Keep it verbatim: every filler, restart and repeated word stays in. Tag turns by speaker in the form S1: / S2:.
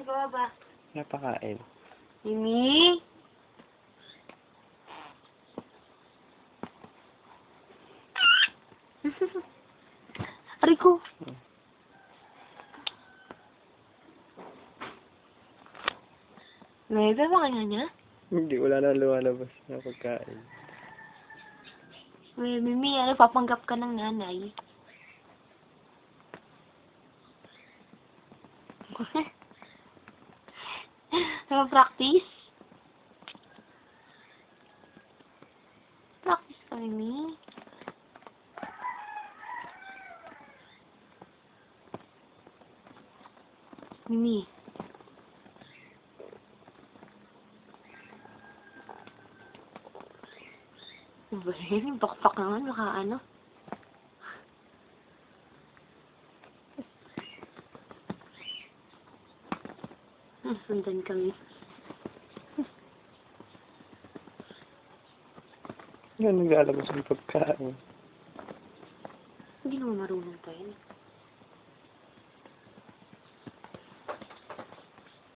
S1: Baba.
S2: Napakain.
S1: Mimi? Rico. May ba kanya niya?
S2: Hindi, wala na lumalabas na pagkain.
S1: May Mimi, ano, papanggap ka ng nanay. Nag-practice? Practice ka, Mimi. Mimi. Ano ba yun? Yung pakpak naman, baka ano. Hmm, sundan kami.
S2: Yan, naglalabas ng pagkain.
S1: Hindi naman marunong pa yun.